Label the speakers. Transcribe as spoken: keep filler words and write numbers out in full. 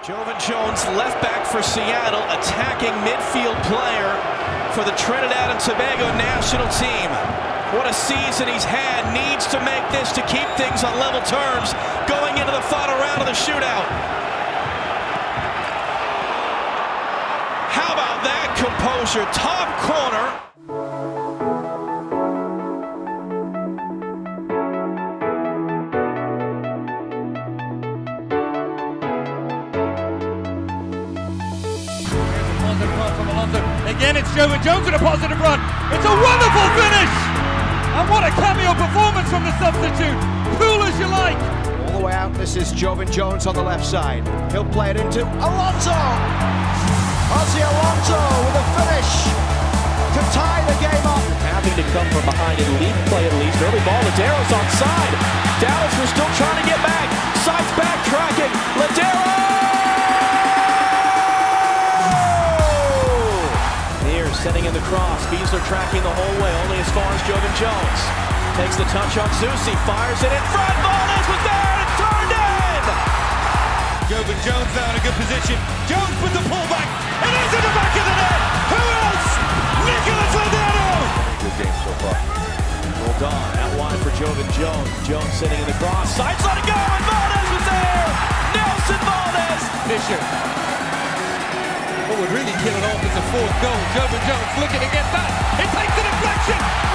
Speaker 1: Joevin Jones, left back for Seattle, attacking midfield player for the Trinidad and Tobago national team. What a season he's had. Needs to make this to keep things on level terms going into the final round of the shootout. How about that composure? Top corner.
Speaker 2: Again, it's Joevin Jones with a positive run. It's a wonderful finish! And what a cameo performance from the substitute. Cool as you like.
Speaker 3: All the way out, this is Joevin Jones on the left side. He'll play it into Alonso! Ozzy Alonso with a finish to tie the game up.
Speaker 4: Having to come from behind and lead play at least. Early ball, Ladeiro's onside. Dallas was still trying to get back. Sides backtracking. Ladeiro! Sending in the cross, Beasler tracking the whole way, only as far as Joevin Jones. Takes the touch on Zusi, fires it in front, Valdez was there, and it's turned in!
Speaker 2: Joevin Jones now in a good position. Jones with the pullback, it is in the back of the net! Who else? Nicholas Ladeiro!
Speaker 4: Good game so far. Rolled on, out wide for Joevin Jones. Jones sitting in the cross, sides let it go, and Valdez was there! Nelson Valdez!
Speaker 2: Fisher. What would really kill it off is a fourth goal. Joevin Jones looking to get that. It takes a deflection.